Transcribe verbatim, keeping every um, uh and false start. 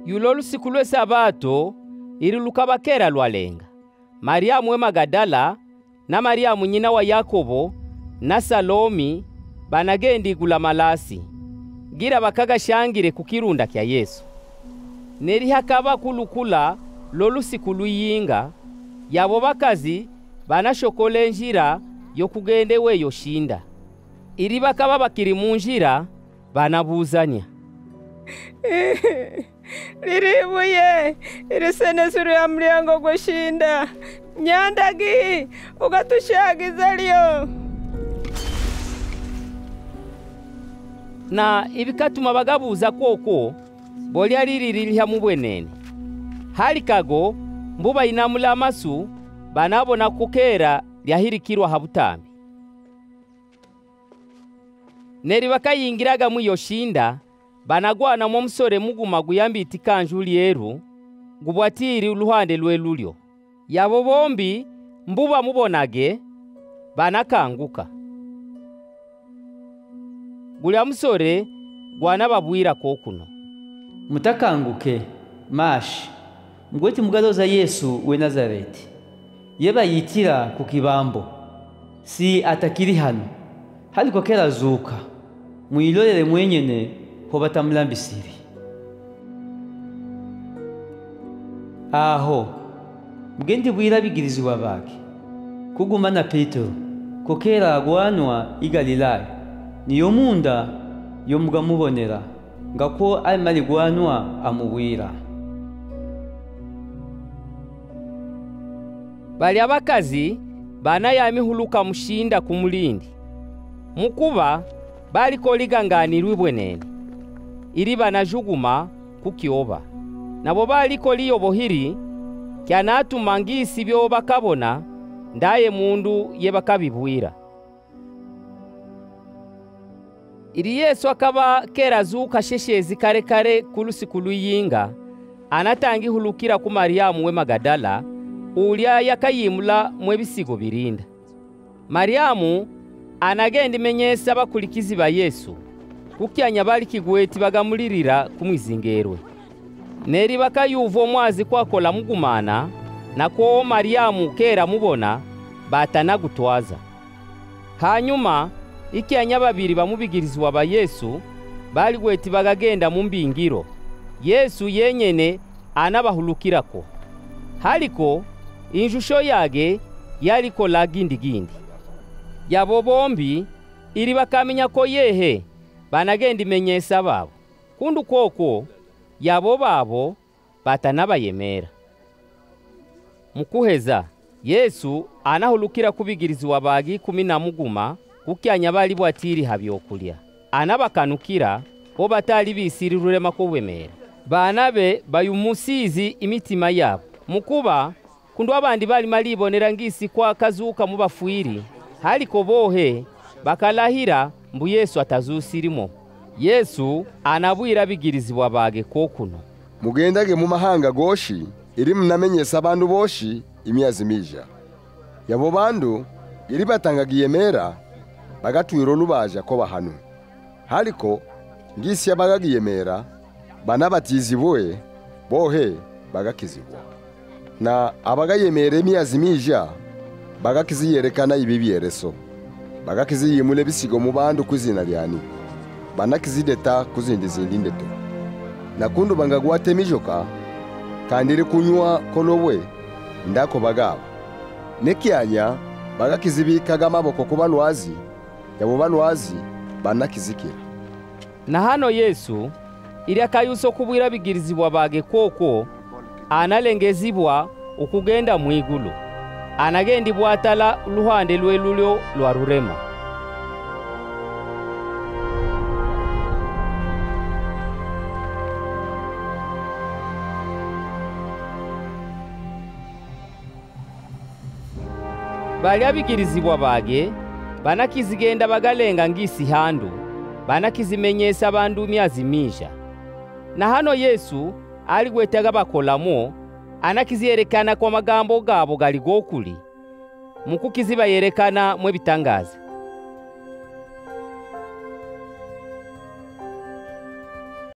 Yulo lusiku lwe sabato ili lukabakera lwalenga. Mariamu we Magadala na Mariamu nyina wa Yakobo na Salomi banagendi igula malasi gira bakagashangire ku kirunda kya Yesu. Neri hakaba kulukula lo lusiku luyinga yabo bakazi banashokole njira yo kugende weyo shinda. Iri bakaba bakiri mu njira banabuzanya. Liribuye irisenesuru ya mlyango gushinda nyandagi ugatushagiza lyo. Na ibikatuma bagabuza koko bolya liririliha mubwenene. Halikago mbuba inamula amasu banabona kukera lyahirikirwa habutambi. Neri bakayingiraga mu yoshinda banagwana mu musore muguma guyambita ikanju lyeru gubwatiri uruhande lwe lulyo. Yabo bombi mbuba mubonage banakanguka. Gulya musore gwana babwira kokuno. Mutakanguke mashi ngweti mugaloza Yesu we Nazareti. Yeba yitira ku kibambo. Si atakiri hano. Haliko kera zuka. Muilolele mwenyene ho batamulambisiri. Aho mgendi bwira bigirizwa bake kuguma na Petero kokera agwanwa i Galilaya niyo munda yo mugamubonera ngako alimali gwanwa amubwira. Bali abakazi bana yamihuluka mushinda kumulindi mukuba bali koliganganirwe bwenene iri banajuguma kukioba nabo bali koliyobohiri kyanatuma ngisi byo bakabona ndaye mundu ye bakabibwira. Iri Yesu akaba kerazuka sheshezi kare kare kulusiku luyinga anatangi hulukira ku Mariamu we Magadala ulya yakayimula mwe bisigo birinda. Mariamu anagenda imenyesa bakulikizi ba Yesu kukyanya bali kigweti bagamulirira kumwizingerwe. Neri bakayuva omwazi kwakola mugumana nako Mariamu kera mubona batanagutwaza. Hanyuma ikyanya babiri bamubigirizwa ba Yesu bali gweti bagagenda mu mbingiro. Yesu yenyene anabahulukirako. Haliko injusho yage yaliko lagindi gindi. Yabo bombi iri bakamenya ko yehe banagenda imenyesa babo. Kundu koko yabo babo batanabayemera. Mukuheza Yesu anahulukira kubigirizwa bagi kumi na muguma kukyanya bali bwatiri habyokulya. Anabakanukira bo batali bisiri rurema ko bwemera. Banabe bayumusizi imitima yabo. Mukuba kundu abandi bali malibonera ngisi kwa kazuka mubafuiri. Haliko bohe bakalahira mbu Yesu atazusirimo. Yesu anabwira bigirizwa bage kokuno. Mugendage mu mahanga goshi iri munamenyesa abantu boshi imyazi mija. Yabo bandu iri batangagiyemera bagatwiro lubaja ko bahanu. Haliko ngisi yabagagiyemera banabatizibwe bohe bagakizibwa. Na abagayemere imyazi mija bagakiziyerekana ibibyereso. Bagakiziyimule bisigo mu bandu kuzina lyani. Banakizideta kuzindi zindi ndeto. Nakundu bangagwate mijoka kandiri kunywa kolobwe ndako bagabo. Nekyanya bagakizibikaga amaboko ku banwazi yabo banwazi banakizikira. Na hano Yesu iri akayuso kubwira bigirizibwa bage koko analengezibwa ukugenda mwigulu. Anagendi bwatala luhande lwe lulyo lwa rurema. Bali abigirizibwa bage banakizigenda bagalenga ngisi handu banakizimenyesa bandu myazi mija. Na hano Yesu ali gwetaga bakolamo anakiziyerekana kwa magambo gabo gali gokuli mukukiziba yerekana mwe bitangaza.